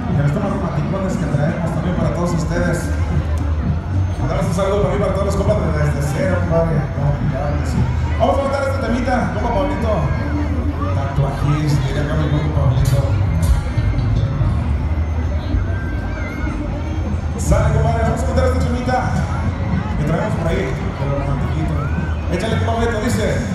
de los temas romanticones que traemos también para todos ustedes. Mandarles un saludo para mí, para todos los compas desde cero, compadre. Vamos a cantar este temita, compa Pablito. Tatuajista, diría acá mi compa Pablito. Sale, compadre, vamos a cantar este temita que traemos por ahí, de lo romantiquito. Échale, Pablito, dice.